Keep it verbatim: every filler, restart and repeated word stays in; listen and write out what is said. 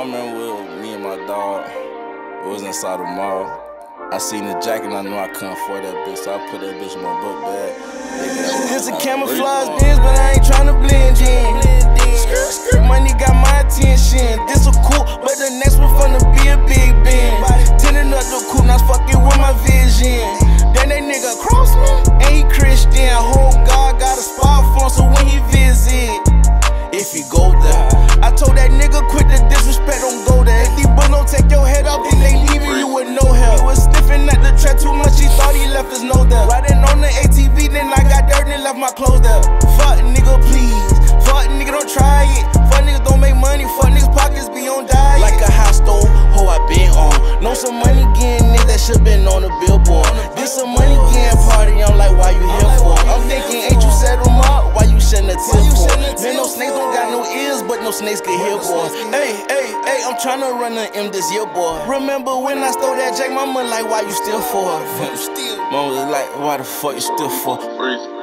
I remember with me and my dog, it was inside the mall. I seen the jacket and I knew I couldn't afford that bitch, so I put that bitch in my book bag. It's a camouflage Benz, but I ain't tryna blend in. Money got my attention. This a cool, but the next one finna be a big bend. Tending up the coupe, not fucking with my vision. Then that nigga cross me, and he Christian. Whole God got a spot for him, so when he visit, if he go there, I told that nigga quit the disrespect, don't go there. If these bulls don't take your head off, then they leaving you with no help. He was sniffing at the track too much, he thought he left his nose there. Riding on the A T V, then I got dirt and left my clothes there. Fuck nigga, please. Fuck nigga, don't try it. Fuck niggas don't make money. Fuck niggas pockets be on diet. Like a hot stove, ho I been on. Know some money getting niggas that should been on the billboard. This some money getting party, I'm like, why you here for? I'm thinking, ain't you set them up? Why you shedding a tip for? Man, no snakes don't got no ears, but no snakes can hear, boy. Hey, hey, hey, I'm tryna run the M this year, boy. Remember when I stole that Jack, mama like, why you still for? Mama was like, why the fuck you still for?